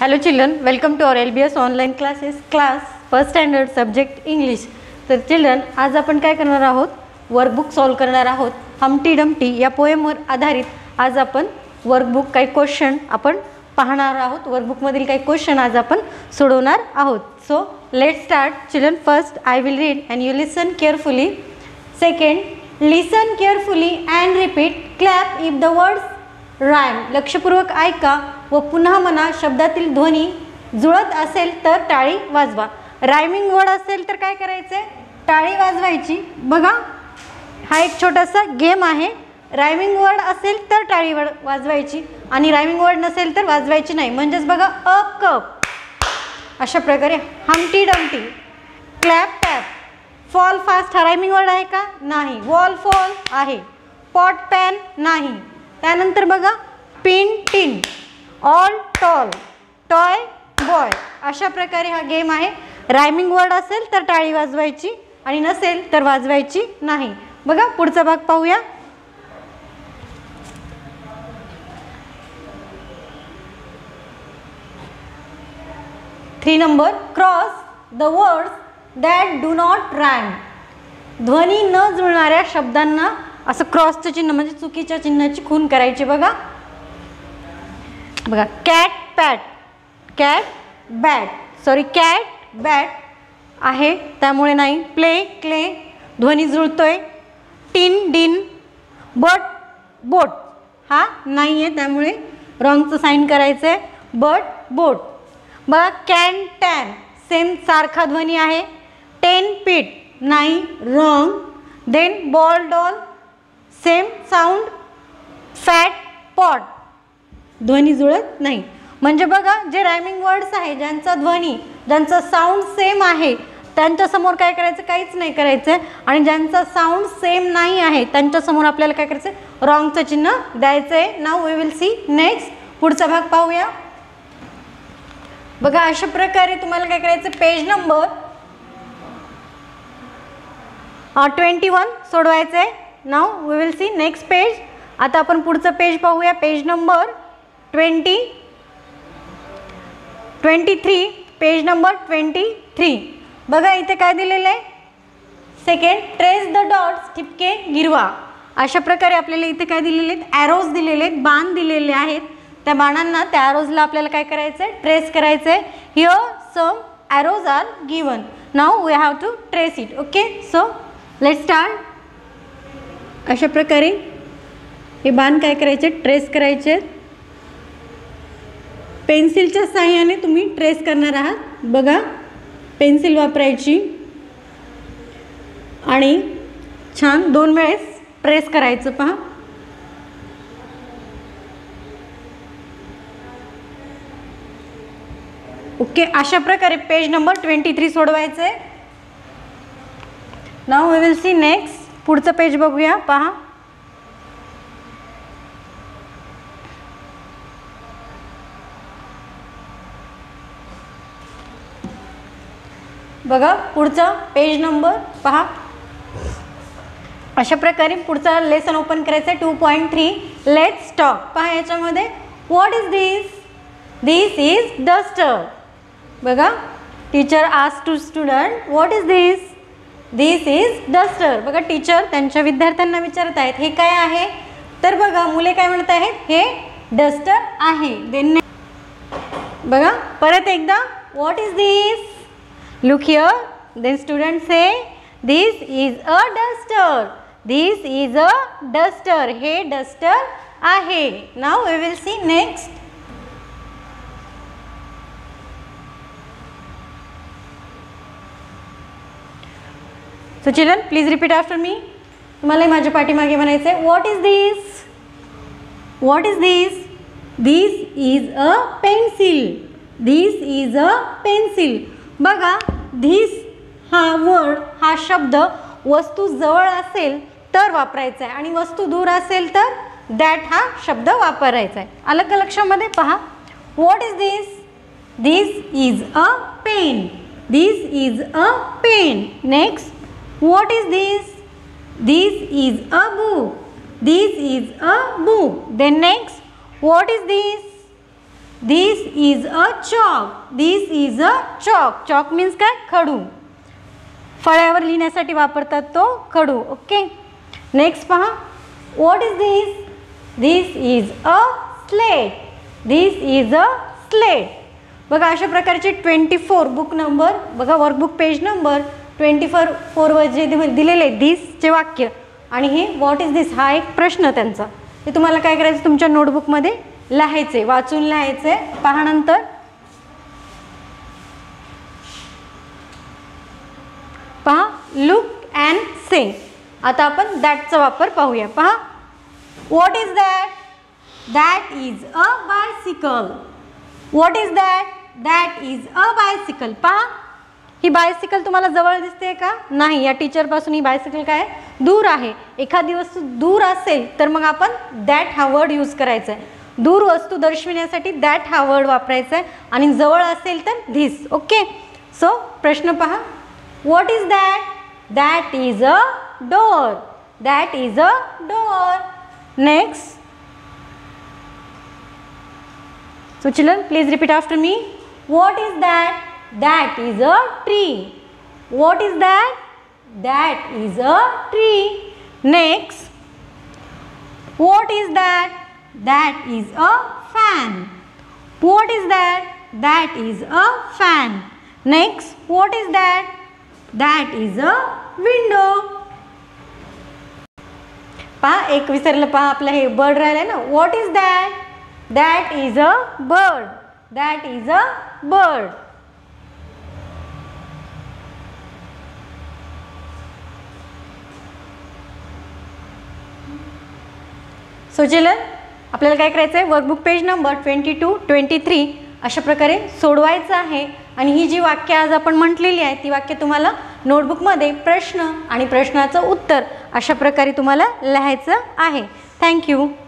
Hello children, welcome to our LBS online classes class first standard subject English. तर children, आज आपण काय करणार आहोत, वर्कबुक सॉल्व करणार आहोत. हमटी डमटी या पोएमवर आधारित आज आपण वर्कबुक काही क्वेश्चन आपण पाहणार आहोत. वर्कबुक मधील काही क्वेश्चन आज आपण सोडवणार आहोत. So let's start children. First I will read and you listen carefully. Second, listen carefully and repeat. Clap if the words rhyme. लक्षपूर्वक ऐका व पुन्हा म्हणा. शब्दातील ध्वनी जुळत असेल तर टाळी वाजवा. रायमिंग वर्ड असेल तर काय करायचे, टाळी वाजवायची. बघा, हा एक छोटासा गेम आहे. रायमिंग वर्ड असेल तर टाळी वाजवायची आणि रायमिंग वर्ड नसेल तर वाजवायची नाही. म्हणजेच बघा, अ कप अशा प्रकारे. Humpty dumpty, clap tap. Fall fast हा रायमिंग वर्ड आहे का, नाही. वॉल फॉल आहे. पॉट पॅन नाही. त्यानंतर बघा, pin tin, all tall, toy boy. अशा प्रकारे हा गेम आहे. रायमिंग वर्ड असेल तर टाळी वाजवायची आणि नसेल तर वाजवायची नाही. बघा, पुढचा भाग पाहूया. Three number, cross the words that do not rhyme. ध्वनी न जुळणाऱ्या शब्दांना असं क्रॉसचं चिन्ह म्हणजे चुकीच्या चिन्हाची खून करायची. बघा बघा, cat pat, cat bat, sorry cat bat आहे त्यामुळे नाही. प्ले क्ले, ध्वनी जुळतोय. टिन डिन, बट बोट हा नाही आहे त्यामुळे रॉंगचं साईन करायचं आहे. But boat. बघा, कॅन टॅन, सेम सारखा ध्वनी आहे. टेन पीट नाही, wrong. Then ball doll, same sound. Fat pot, ध्वनी जुळत नाही. म्हणजे बघा, जे रायमिंग वर्ड्स आहे ज्यांचा ध्वनी ज्यांचा साऊंड सेम आहे त्यांच्यासमोर काय करायचं, काहीच नाही करायचं. आणि ज्यांचा साऊंड सेम नाही आहे त्यांच्यासमोर आपल्याला काय करायचं, रॉंगचं चिन्ह द्यायचं आहे. Now we will see next. पुढचा भाग पाहूया. बघा, अशा प्रकारे तुम्हाला काय करायचं, पेज नंबर 21 सोडवायचं आहे. Now we will see next page. आता आपण पुढचं पेज पाहूया. Page number 23, page number 23. बघा, इथे काय दिलेलं आहे. सेकंड, ट्रेस द डॉट्स, ठिपके गिरवा. अशा प्रकारे आपल्याला इथे काय दिलेले आहेत, ॲरोज दिलेले आहेत, बाण दिलेले आहेत. त्या बाणांना, त्या ॲरोजला आपल्याला काय करायचं आहे, ट्रेस करायचं आहे. Here some arrows are given. Now we have to trace it. Okay, so let's start. अशा प्रकारे हे बाण काय करायचे, ट्रेस करायचे. पेन्सिलच्या साहाय्याने तुम्ही ट्रेस करणार आहात. बघा, पेन्सिल वापरायची आणि छान 2 वेळेस प्रेस करायचं. पहा, ओके. अशा प्रकारे पेज नंबर 23 सोडवायचं आहे. Now we will see next. पुढचं पेज बघूया. पहा, बघा, पुढचा पेज नंबर पहा. अशा प्रकारे पुढचा लेसन ओपन करायचा आहे. 2.3 लेट्स टॉक. पहा, याच्यामध्ये what is this. This is duster. बघा, teacher asked to student what is this. This is duster. बघा, टीचर त्यांच्या विद्यार्थ्यांना विचारत आहेत हे काय आहे. तर बघा, मुले काय म्हणत आहेत, हे डस्टर आहे. देन बघा, परत एकदा, what is this. Look here. Then students say, this is a duster. This is a duster. हे duster आहे. Now we will see next. So children, please repeat after me. तुम्हाला माझ्या पाठीमागे म्हणायचं आहे, what is this? What is this? This is a pencil. This is a pencil. बघा, this हा word, हा शब्द वस्तू जवळ असेल तर वापरायचा आहे आणि वस्तू दूर असेल तर दॅट हा शब्द वापरायचा आहे. आलं का लक्षामध्ये. पहा, what is this. This is a pen. This is a pen. Next, what is this. This is a book. This is a book. Then next, what is this. This is a chalk. This is a chalk. Chalk means काय? खडू. फळ्यावर लिहिण्यासाठी वापरतात तो खडू. Okay. Next पहा. What is this? This is a slate. This is a slate. बघा अशा प्रकारचे 24 बुक नंबर बघा वर्कबुक पेज नंबर 24 वर जे दिलेले दिसचे वाक्य आणि हे व्हॉट इज दिस हा एक प्रश्न त्यांचा ते तुम्हाला काय करायचं तुमच्या नोटबुकमध्ये लिहायचे वाचून लिहायचे. पहा नंतर पहा लुक अँड से. आता आपण दॅटचा वापर पाहूया. पहा what is that? That is a bicycle. What is that? That is a bicycle. पहा ही बायसिकल तुम्हाला जवळ दिसते का? नाही. या टीचरपासून ही बायसिकल काय दूर आहे. एखादी वस्तू दूर असेल तर मग आपण दॅट हा वर्ड यूज करायचा आहे. दूर वस्तू दर्शविण्यासाठी दॅट हा वर्ड वापरायचा आहे आणि जवळ असेल तर धिस. ओके. सो प्रश्न पहा. What is that? That is a door. That is a door. Next. So children, please repeat after me. What is that? That is a tree. What is that? That is a tree. Next. What is that? That is a fan. What is that? That is a fan. Next. What is that? That is a window. पहा एक विसरलं. पहा आपलं हे bird राहिलं ना. What is that? That is a bird. That is a bird. So children, आपल्याला काय करायचं आहे वर्कबुक पेज नंबर 22, 23 अशा प्रकारे सोडवायचं आहे आणि ही जी वाक्य आज आपण म्हटलेली आहे ती वाक्य तुम्हाला नोटबुकमध्ये प्रश्न आणि प्रश्नाचं उत्तर अशा प्रकारे तुम्हाला लिहायचं आहे. थँक्यू.